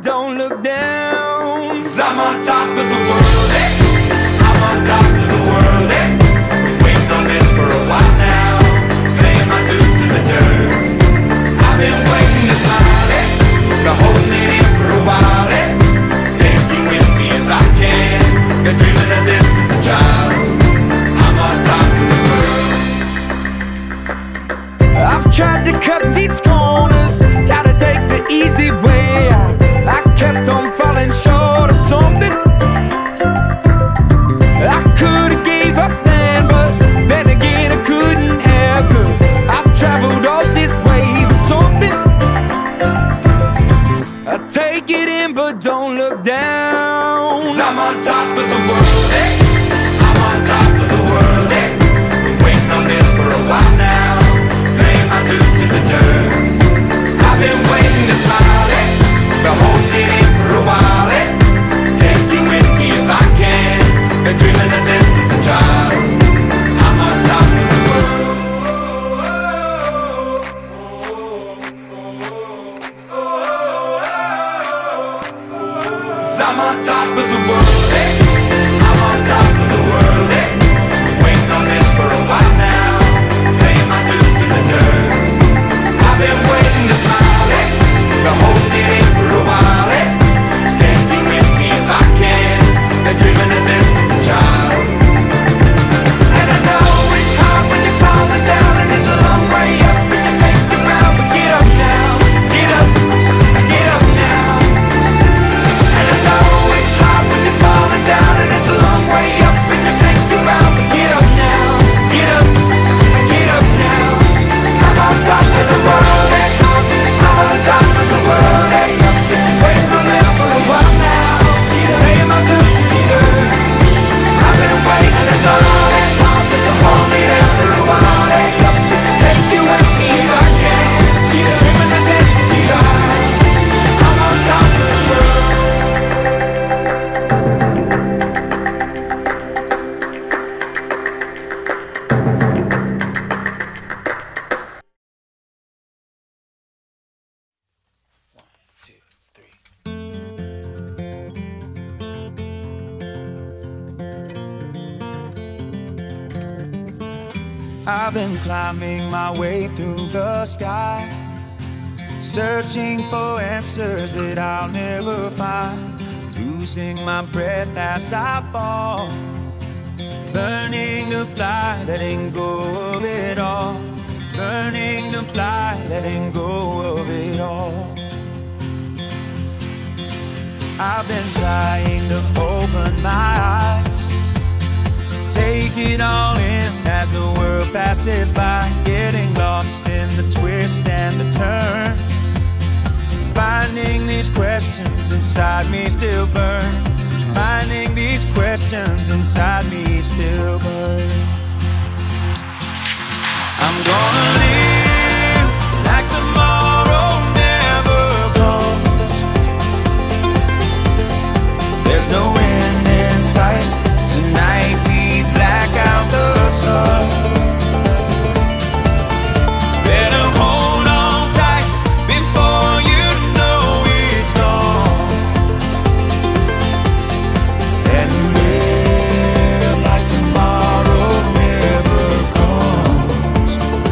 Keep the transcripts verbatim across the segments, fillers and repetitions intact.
don't look down. 'Cause I'm on top of the world, eh? I'm on top of the world, eh? Been waiting on this for a while now, paying my dues to the dirt. I've been waiting to smile, eh? Been holding it in for a while, eh? Take you with me if I can. Been dreaming of this since a child. I'm on top of the world. I've tried to cut these corners, try to take the easy way. I, I kept on falling short of something. I could've gave up then, but then again I couldn't have. 'Cause I've traveled all this way for something. I take it in but don't look down. 'Cause I'm on top of the world, eh? I'm on top of the world, eh? Been waiting on this for a while now, paying my dues to the dirt. I've been waiting to smile, eh? Been holding it in for a while, eh? Take you with me if I can. Been dreaming of this since a child. I'm on top of the world. 'Cause I'm on top of the world, eh? I'm on top of the world, eh? Been waiting on this for a while now, paying my dues to the dirt. I've been waiting to smile, eh? Been holding it in for a while, eh? Take you with me if I can. Been dreaming of this since a child. And I know it's hard when you're falling down, and it's a long way up when you make it round. But get up now, get up, get up now. And I know it's hard when you're falling down, and it's a long way up when you make it round. But get up now, get up, get up now. 'Cause I'm on top of the world, eh? I'm on top of the world, eh? Waiting on this for a while now, paying my dues to the dirt. I've been waiting this long, eh? To hold me down for a while, eh? Take you with me if I can. Dreaming of this to be right. I'm on top of the world. I've been climbing my way through the sky, searching for answers that I'll never find, losing my breath as I fall, learning to fly, letting go of it all, learning to fly, letting go of it all. I've been trying to open my eyes, take it all in as the world passes by, getting lost in the twist and the turn, finding these questions inside me still burn, finding these questions inside me still burn. I'm gonna live like tomorrow never comes. There's no end in sight. Tonight we black out the sun. Better hold on tight before you know it's gone, and live like tomorrow never comes.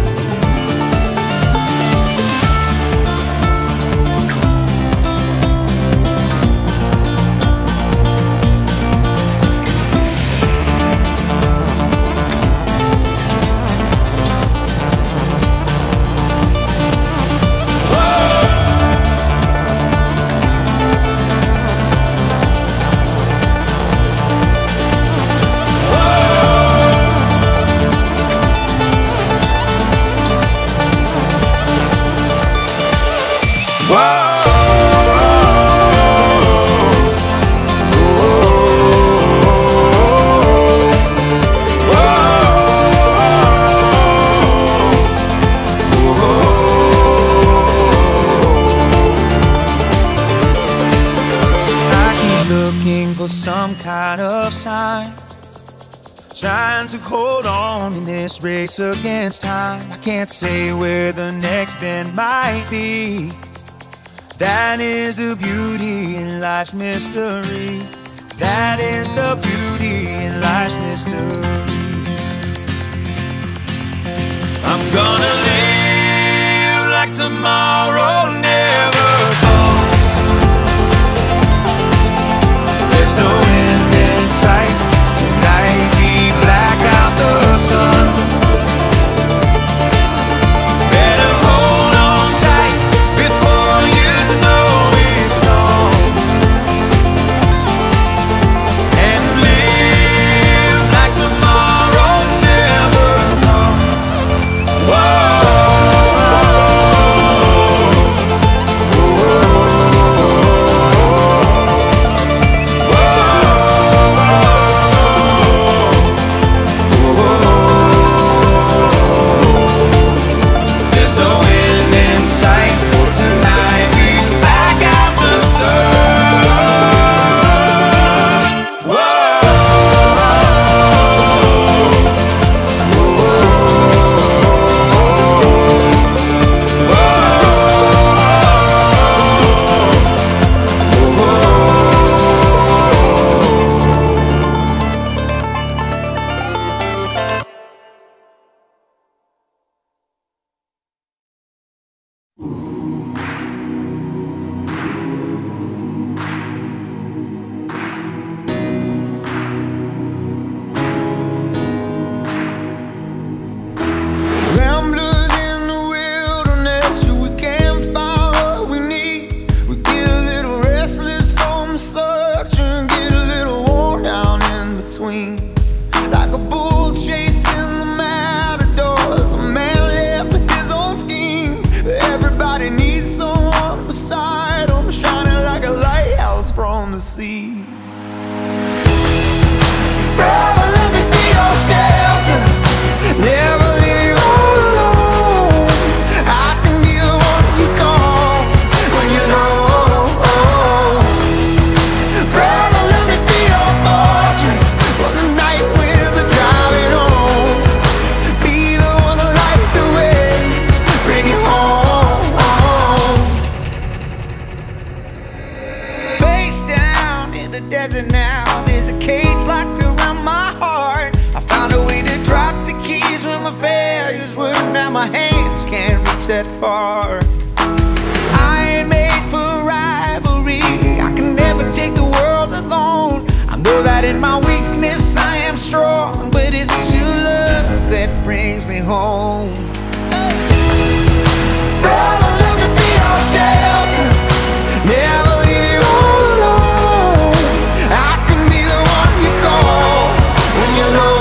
for some kind of sign, trying to hold on in this race against time. I can't say where the next bend might be. That is the beauty in life's mystery. That is the beauty in life's mystery. I'm gonna live like tomorrow never comes. There's no end in sight. Tonight we black out the sun. Like a bull chasing the matadors, a man left to his own schemes. Everybody needs someone beside him, shining like a lighthouse from the sea. Brother, let me be your shelter, never leave you all alone. I can be the one you call when you're low. Brother, let me be your fortress for the night winds are driving on. Be the one to light the way, bring you home. Face down in the desert now, there's a cage locked around my heart. I found a way to drop the keys when my failures were. Now my hands can't reach that far. I ain't made for rivalry, I can never take the world alone. I know that in my weakness I am strong, but it's your love that brings me home. Brother, let me be your shelter, never leave you all alone. I can be the one you call when you're low.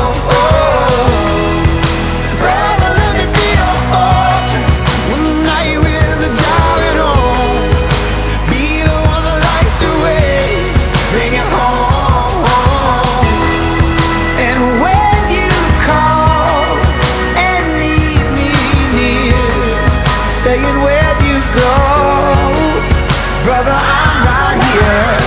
Brother, let me be your fortress when the night winds are driving on. Be the one to light the way, bring it home. And when you call and need me near, saying where'd you go, brother, I'm right here.